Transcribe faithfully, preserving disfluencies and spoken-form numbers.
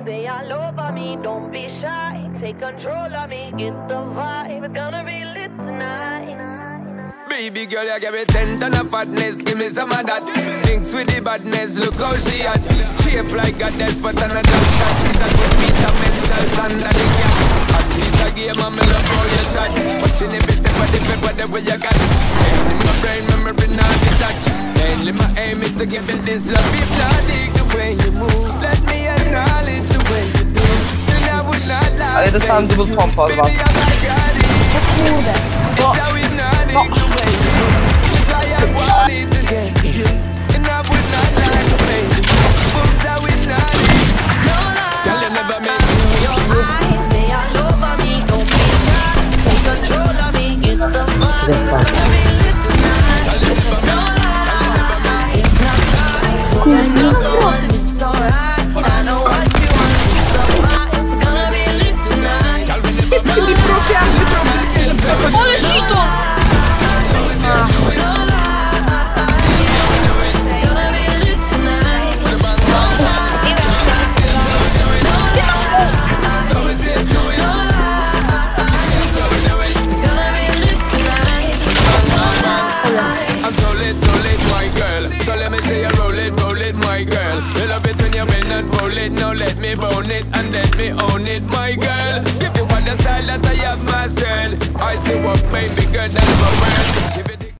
they all over me. Don't be shy, take control of me. Get the vibe, it's gonna be lit tonight. Baby girl, you give me ten ton of fatness, give me some of that. Thinks with the badness, look how she at. Shape like a death, but I'm not just that. She's a good piece of mental under the gap. And she's a game, and me love how you shot. Watching the bit of the paper, the way you got. Ain't in my brain, memory not detached. Mainly my aim is to give you this love. If not, dig the way you move. Let me acknowledge the way you do. Then I would not lie. Ale dostałem double pompa od was. Co kurde? Ale shiton! I'm so lit, so lit, my girl. So let me say you roll it, roll it, my girl. You love it when you bend and roll it. Now let me bone it and let me own it, my girl. Give you all the style that I have mastered. I see what made me good than my world.